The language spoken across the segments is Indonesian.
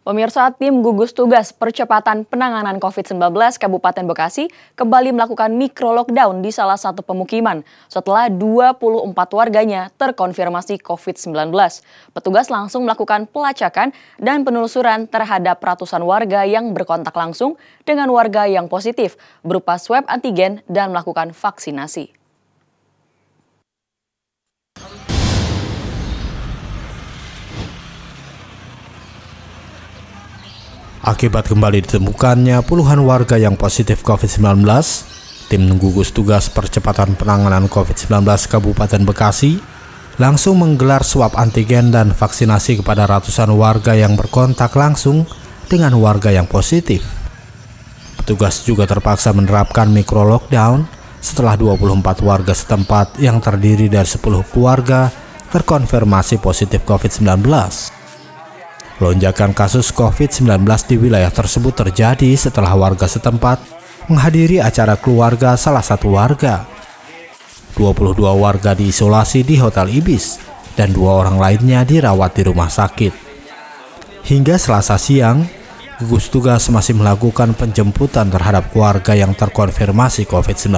Pemirsa, tim gugus tugas percepatan penanganan COVID-19 Kabupaten Bekasi kembali melakukan mikro-lockdown di salah satu pemukiman setelah 24 warganya terkonfirmasi COVID-19. Petugas langsung melakukan pelacakan dan penelusuran terhadap ratusan warga yang berkontak langsung dengan warga yang positif berupa swab antigen dan melakukan vaksinasi. Akibat kembali ditemukannya puluhan warga yang positif COVID-19, tim gugus tugas percepatan penanganan COVID-19 Kabupaten Bekasi langsung menggelar swab antigen dan vaksinasi kepada ratusan warga yang berkontak langsung dengan warga yang positif. Petugas juga terpaksa menerapkan mikro-lockdown setelah 24 warga setempat yang terdiri dari 10 keluarga terkonfirmasi positif COVID-19. Lonjakan kasus COVID-19 di wilayah tersebut terjadi setelah warga setempat menghadiri acara keluarga salah satu warga. 22 warga diisolasi di Hotel Ibis dan 2 orang lainnya dirawat di rumah sakit. Hingga Selasa siang, gugus tugas masih melakukan penjemputan terhadap keluarga yang terkonfirmasi COVID-19.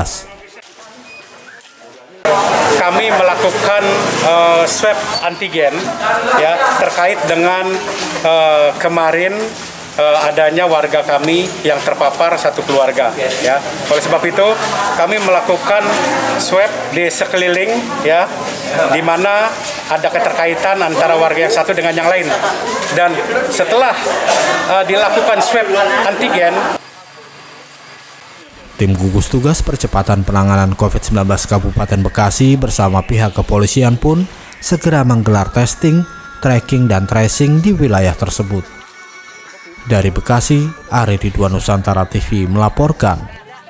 Kami melakukan swab antigen ya terkait dengan kemarin adanya warga kami yang terpapar satu keluarga ya. Oleh sebab itu kami melakukan swab di sekeliling ya, di mana ada keterkaitan antara warga yang satu dengan yang lain. Dan setelah dilakukan swab antigen, tim gugus tugas percepatan penanganan COVID-19 Kabupaten Bekasi bersama pihak kepolisian pun segera menggelar testing, tracking, dan tracing di wilayah tersebut. Dari Bekasi, Ari Ridwan Nusantara TV melaporkan.